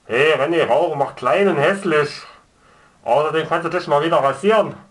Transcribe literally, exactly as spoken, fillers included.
Hey René, Rauchen macht klein und hässlich. Außerdem kannst du dich mal wieder rasieren.